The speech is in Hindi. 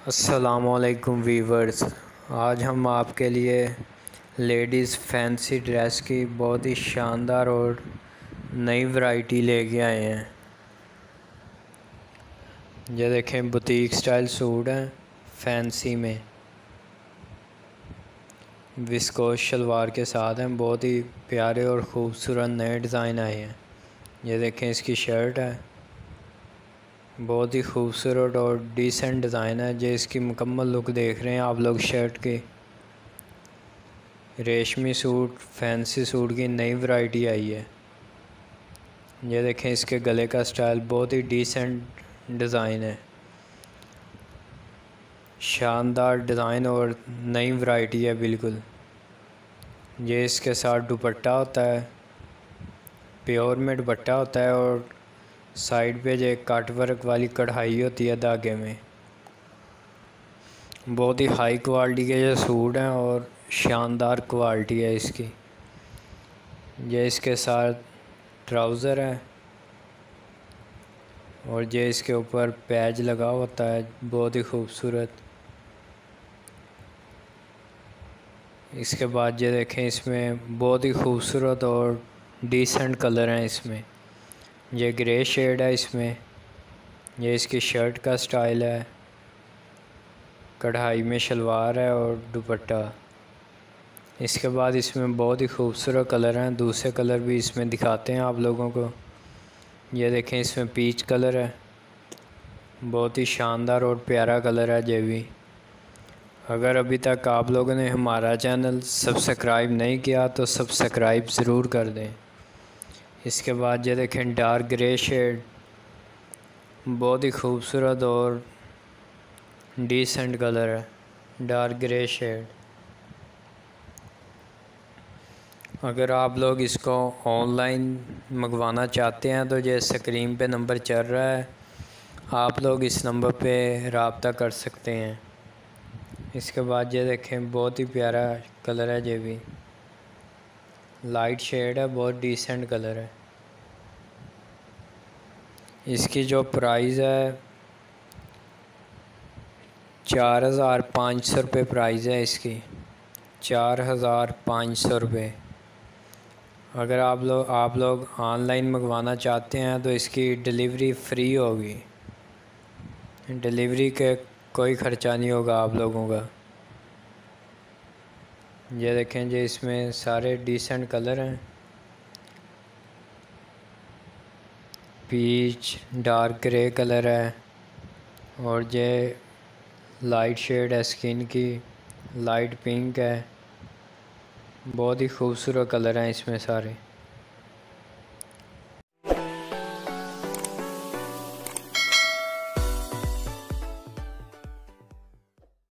अस्सलामुअलैकुम वीवर्स। आज हम आपके लिए लेडीज़ फैंसी ड्रेस की बहुत ही शानदार और नई वैरायटी लेके आए हैं। ये देखें, बुटीक स्टाइल सूट हैं फैंसी में, विस्कोस शलवार के साथ हैं। बहुत ही प्यारे और ख़ूबसूरत नए डिज़ाइन आए हैं। ये देखें, इसकी शर्ट है, बहुत ही खूबसूरत और डिसेंट डिज़ाइन है। जो इसकी मुकम्मल लुक देख रहे हैं आप लोग शर्ट की। रेशमी सूट, फैंसी सूट की नई वैरायटी आई है। ये देखें, इसके गले का स्टाइल बहुत ही डिसेंट डिज़ाइन है, शानदार डिज़ाइन और नई वैरायटी है बिल्कुल। ये इसके साथ दुपट्टा होता है, प्योर में दुपट्टा होता है और साइड पे जो कट वर्क वाली कढ़ाई होती है धागे में। बहुत ही हाई क्वालिटी के ये सूट हैं और शानदार क्वालिटी है इसकी। ये इसके साथ ट्राउज़र है और ये इसके ऊपर पैच लगा होता है, बहुत ही खूबसूरत। इसके बाद ये देखें, इसमें बहुत ही खूबसूरत और डिसेंट कलर हैं इसमें। ये ग्रे शेड है इसमें। ये इसकी शर्ट का स्टाइल है, कढ़ाई में शलवार है और दुपट्टा। इसके बाद इसमें बहुत ही खूबसूरत कलर हैं, दूसरे कलर भी इसमें दिखाते हैं आप लोगों को। ये देखें, इसमें पीच कलर है, बहुत ही शानदार और प्यारा कलर है ये भी। अगर अभी तक आप लोगों ने हमारा चैनल सब्सक्राइब नहीं किया तो सब्सक्राइब ज़रूर कर दें। इसके बाद ये देखें, डार्क ग्रे शेड, बहुत ही खूबसूरत और डिसेंट कलर है, डार्क ग्रे शेड। अगर आप लोग इसको ऑनलाइन मंगवाना चाहते हैं तो ये स्क्रीन पे नंबर चल रहा है, आप लोग इस नंबर पे रब्ता कर सकते हैं। इसके बाद ये देखें, बहुत ही प्यारा कलर है, ये भी लाइट शेड है, बहुत डिसेंट कलर है। इसकी जो प्राइस है 4,500 रुपये प्राइस है इसकी, 4,500 रुपये। अगर आप लोग ऑनलाइन मंगवाना चाहते हैं तो इसकी डिलीवरी फ्री होगी, डिलीवरी के कोई ख़र्चा नहीं होगा आप लोगों का। ये देखें, जो इसमें सारे डिसेंट कलर हैं, पीच, डार्क ग्रे कलर है और ये लाइट शेड है स्किन की, लाइट पिंक है। बहुत ही खूबसूरत कलर हैं इसमें सारे।